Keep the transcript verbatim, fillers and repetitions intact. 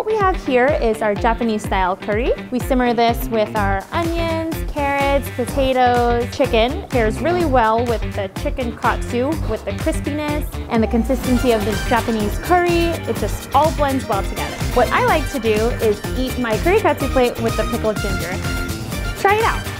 what we have here is our Japanese style curry. We simmer this with our onions, carrots, potatoes, chicken. Pairs really well with the chicken katsu, with the crispiness and the consistency of the Japanese curry. It just all blends well together. What I like to do is eat my curry katsu plate with the pickled ginger. Try it out.